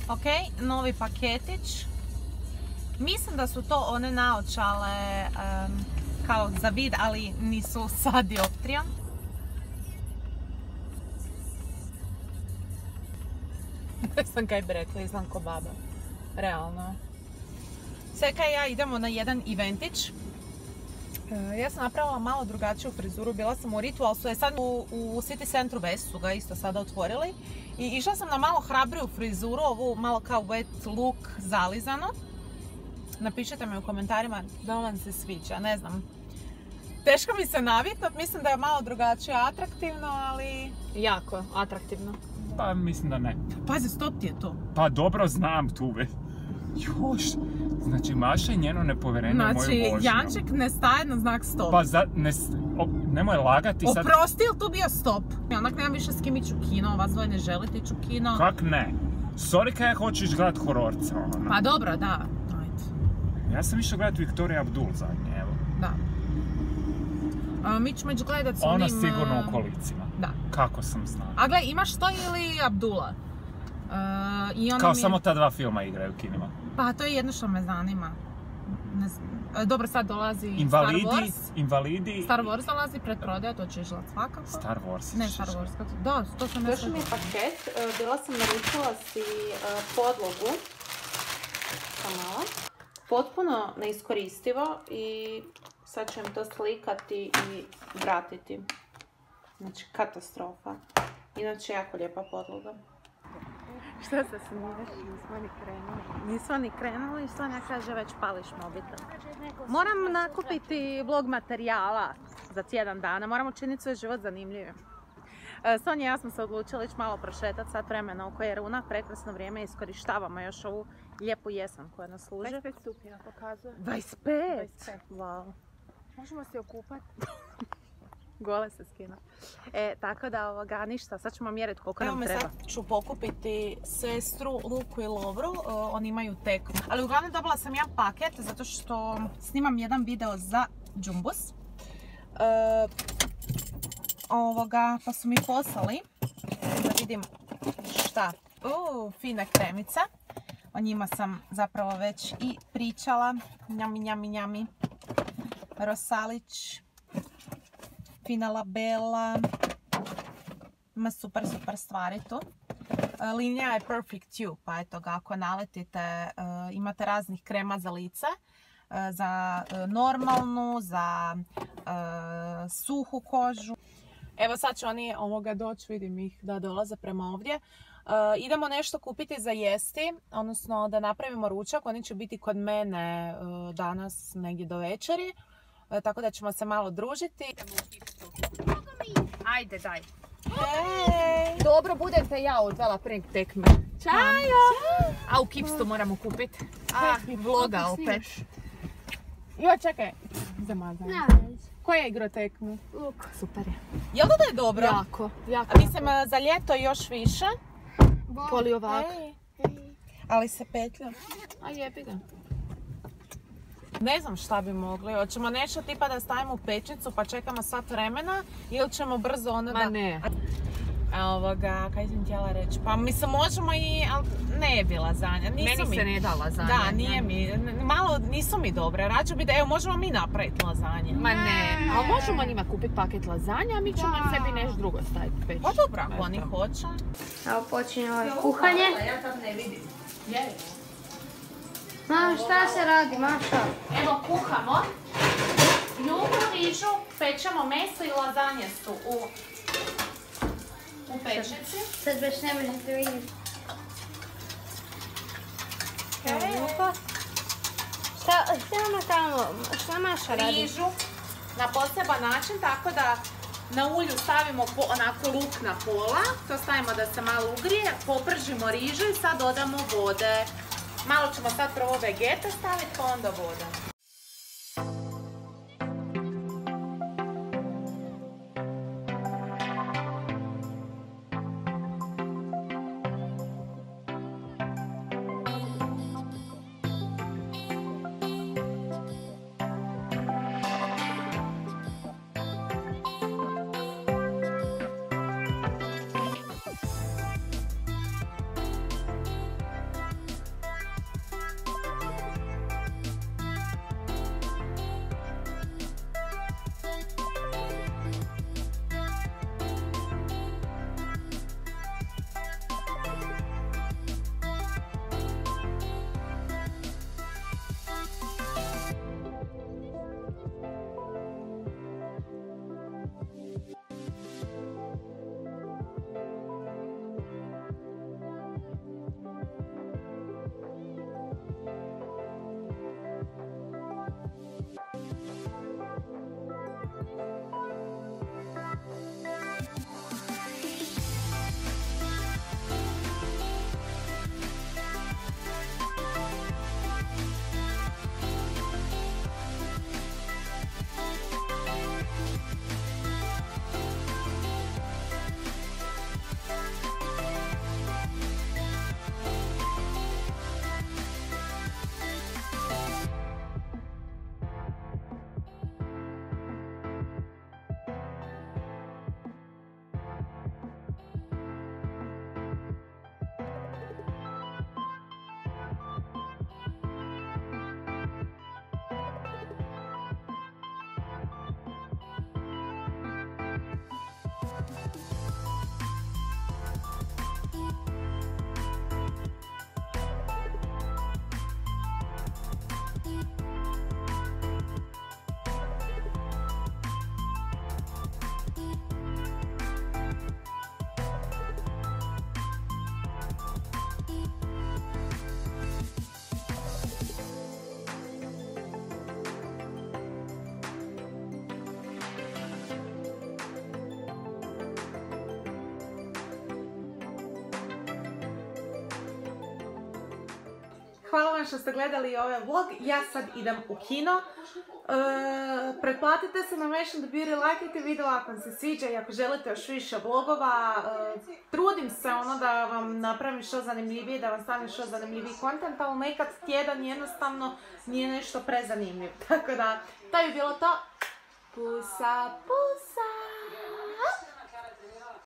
Ok, novi paketić. Mislim da su to one naočale kao za vid, ali nisu sa dioptrijom. Ne znam kaj bi rekla, izgledam ko baba. Realno. Seka i ja idemo na jedan eventić. Ja sam napravila malo drugačiju frizuru, bila sam u Ritual, su je sad u City Centru West, su ga isto sada otvorili. I išla sam na malo hrabriju frizuru, ovu malo kao wet look zalizano. Napišite mi u komentarima da vam se sviđa, ne znam. Teško mi se naviknut, mislim da je malo drugačije atraktivno, ali... Jako atraktivno. Pa mislim da ne. Pazi, stop ti je to. Pa dobro znam tu već. Još. Znači Maša i njeno nepovjerenje u moju vožnju. Znači, Janček ne staje na znak stop. Pa nemoj lagati sad. Oprosti, je li tu bio stop? Onak nemam više s kim ići u kino, vas dvoje ne želite ići u kino. Kak ne? Sorry kaj hoćeš gledat hororca, ono. Pa dobro, da. Ajde. Ja sam išao gledat Victoria Abdul zadnje, evo. Da. Mi ćemo ići gledat s onim... Ona sigurno u kolicima. Da. Kako sam znao. A gle, imaš to ili Abdula? Kao samo ta dva filma igraju u kinima. Pa to je jedno što me zanima. Ne znam. Dobro, sad dolazi Invalidi, Star Wars. Invalidi. Star Wars dolazi pred prodaja, to ćeš gledat svakako. Star Wars. Ne, Star Wars. Da, to sam nešto... Došao mi je paket, bila sam naručila si podlogu. Malo. Potpuno neiskoristivo i sad ću im to slikati i vratiti. Znači, katastrofa. Inače, jako lijepa podloga. Šta se smiješ? Nismo ni krenuli. Nismo ni krenuli, Sonja kaže već pališ mobitel. Moram nakupiti vlog materijala za tjedan dana, moram učiniti svoj život zanimljivim. Sonja i ja smo se odlučili ići malo prošetati sat vremena oko Jeruna, prekrasno vrijeme, iskorištavamo još ovu lijepu jesen koja nas služi. 25 stupnjeva pokazuje. 25? Wow. Možemo se okupati. Gole se skinu. Tako da ništa, sad ćemo mjeriti koliko nam treba. Sad ću pokupiti sestru Luku i Lovru, oni imaju tekmu. Ali uglavnom dobila sam jedan paket zato što snimam jedan video za Džumbus. Pa su mi poslali, da vidim šta. Fine kremice. O njima sam zapravo već i pričala. Njami, njami, njami. Rosalić. Fina labela, ima super stvari tu. Linija je Perfect You, pa eto ga, ako naletite, imate raznih krema za lice, za normalnu, za suhu kožu. Evo sad će oni doći, vidim ih da dolaze prema ovdje. Idemo nešto kupiti za jesti, odnosno da napravimo ručak, oni će biti kod mene danas negdje do večeri. Tako da ćemo se malo družiti. Ajde, daj. Hej! Dobro, budem te ja odvela prije tekme. Čajo! A u Kipstu moramo kupiti. Vloga opet. Joj, čekaj. Zamazam. Ko je igrao tekmu? Luk. Super je. Jel da je dobro? Jako. A mislim, za ljeto još više. Poli ovak. Ali se petlja. A jebi ga. Ne znam šta bi mogli, hoćemo nešto tipa da stavimo u pećnicu pa čekamo sat vremena ili ćemo brzo ono da... Ma ne. Kaj sam htjela reći, pa mislim možemo i, ali ne je bila lazanja. Meni se ne da lazanja. Da, nije mi, malo nisu mi dobre, rađu bi da, evo možemo mi napraviti lazanje. Ma ne, ali možemo njima kupiti paket lazanja, a mi ćemo sebi nešto drugo staviti u pećnicu. Pa dobro, ako oni hoće. Evo počinje ovo kuhanje. Ja tad ne vidim. Mama, šta se radi, Maša? Evo kuhamo, ljubu, rižu, pečemo meso i lazanje su u pečnici. Sad baš ne možete vidjeti. Šta ima tamo? Šta Maša radi? Rižu na poseban način, tako da na ulju stavimo onako luk na pola, to stavimo da se malo ugrije, popržimo rižu i sad dodamo vode. Malo ćemo sad prvo vegete staviti, pa onda voda. hvala vam što ste gledali ovaj vlog. Ja sad idem u kino. Pretplatite se na Mash and the Beauty, lajkajte video ako vam se sviđa i ako želite još više vlogova. Trudim se da vam napravim što zanimljivije, da vam stavim što zanimljiviji kontent, ali nekad tjedan jednostavno nije nešto prezanimljiv. Tako da, to je bilo to. Pusa, pusa!